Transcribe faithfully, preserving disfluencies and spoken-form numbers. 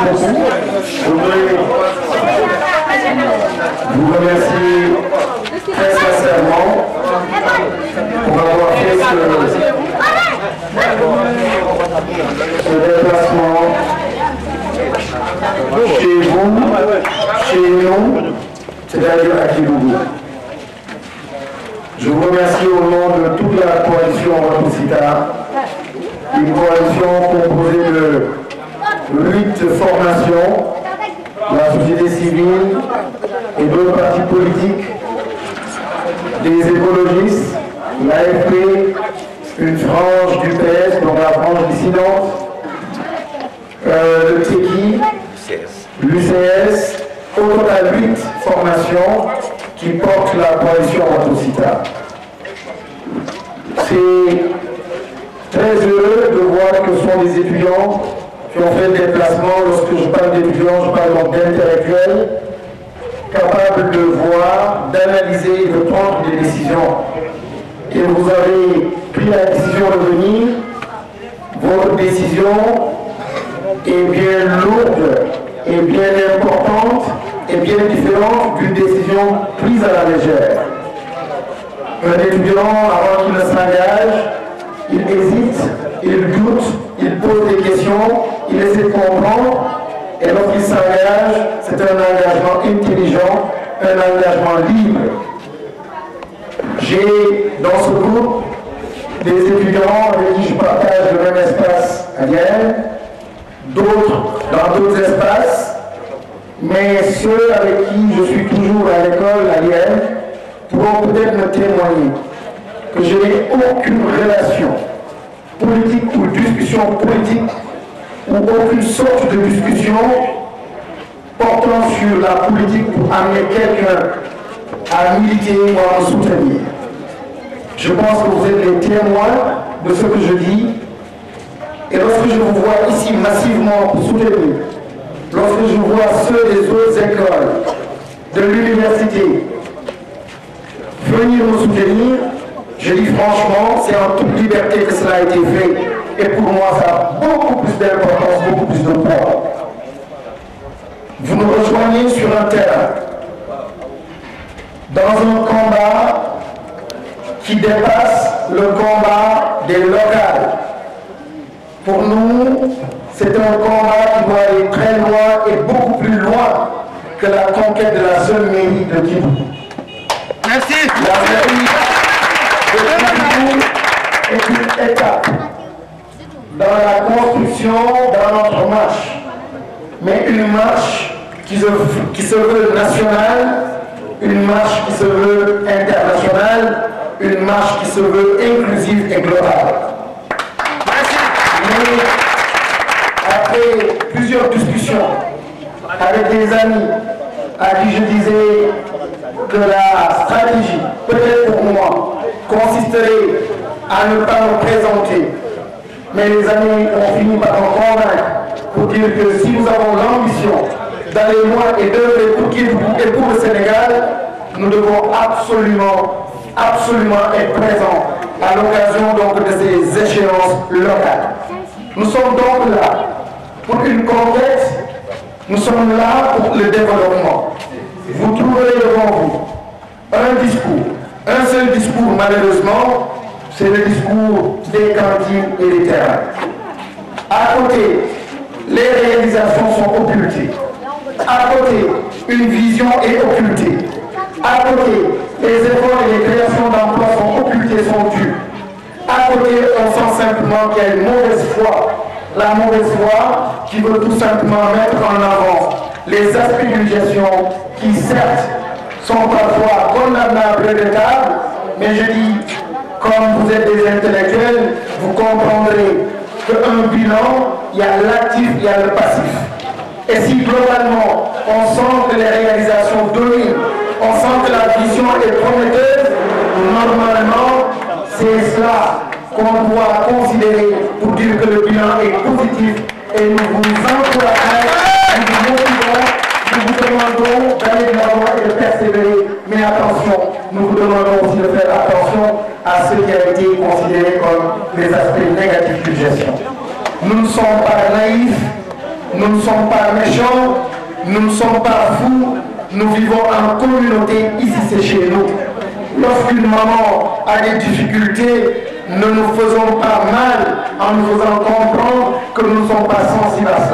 beaucoup. Je voudrais vous remercier très sincèrement pour avoir fait ce, ce déplacement chez vous, chez nous, c'est-à-dire à Kédougou. Je vous remercie au nom de toute la coalition Watosita, une coalition composée de huit formations, la société civile et d'autres partis politiques, des écologistes, l'A F P, une frange du P S, donc la frange dissidente, euh, le T E K I, l'U C S, au total huit formations qui portent la coalition Watosita. C'est très heureux de voir que ce sont des étudiants qui ont fait le déplacement. Lorsque je parle d'étudiants, je parle donc d'intellectuels, capables de voir, d'analyser et de prendre des décisions. Et vous avez pris la décision de venir. Votre décision est bien lourde, et bien importante, et bien différente d'une décision prise à la légère. Un étudiant, avant qu'il ne s'engage, il hésite, il doute, il pose des questions, il essaie de comprendre, et lorsqu'il s'engage, c'est un engagement intelligent, un engagement libre. J'ai dans ce groupe des étudiants avec qui je partage le même espace à Liège, d'autres dans d'autres espaces, mais ceux avec qui je suis toujours à l'école à Liège pourront peut-être me témoigner que je n'ai aucune relation politique ou discussion politique ou aucune sorte de discussion portant sur la politique pour amener quelqu'un à militer ou à me soutenir. Je pense que vous êtes les témoins de ce que je dis. Et lorsque je vous vois ici massivement pour soutenir, lorsque je vois ceux des autres écoles, de l'université, venir me soutenir, je dis franchement, c'est en toute liberté que cela a été fait. Et pour moi, ça a beaucoup plus d'importance, beaucoup plus de poids. Vous nous rejoignez sur un terrain, dans un combat qui dépasse le combat des locales. Pour nous, c'est un combat qui doit aller très loin et beaucoup plus loin que la conquête de la seule mairie de Kédougou. Merci. La mairie de Kédougou est une étape dans la construction, dans notre marche. Mais une marche qui se, qui se veut nationale, une marche qui se veut internationale, une marche qui se veut inclusive et globale. Mais après plusieurs discussions avec des amis à qui je disais que la stratégie, peut-être pour moi, consisterait à ne pas me présenter, mais les amis ont fini par me convaincre pour dire que si nous avons l'ambition d'aller loin et d'œuvrer pour Kédougou et pour le Sénégal, nous devons absolument, absolument être présents à l'occasion donc de ces échéances locales. Nous sommes donc là pour une conquête, nous sommes là pour le développement. Vous trouverez devant vous un discours, un seul discours malheureusement, c'est le discours des cantines et des terrains. À côté, les réalisations sont occultées. À côté, une vision est occultée. À côté, les efforts et les créations d'emplois sont occultés, sont dus. À côté, on sent simplement qu'il y a une mauvaise foi. La mauvaise foi qui veut tout simplement mettre en avant les aspects d'une gestion qui, certes, sont parfois condamnables et rentables, mais je dis, comme vous êtes des intellectuels, vous comprendrez qu'un bilan, il y a l'actif, il y a le passif. Et si globalement, on sent que les réalisations dominent, on sent que la vision est prometteuse, normalement, c'est cela qu'on doit considérer pour dire que le bilan est positif et nous vous encourageons, nous vous motivons, nous vous demandons d'aller de l'avant et de persévérer. Mais attention, nous vous demandons aussi de faire attention à ce qui a été considéré comme les aspects négatifs d'une gestion. Nous ne sommes pas naïfs, nous ne sommes pas méchants, nous ne sommes pas fous, nous vivons en communauté, ici c'est chez nous. Lorsqu'une maman a des difficultés, ne nous faisons pas mal en nous faisant comprendre que nous ne sommes pas sensibles à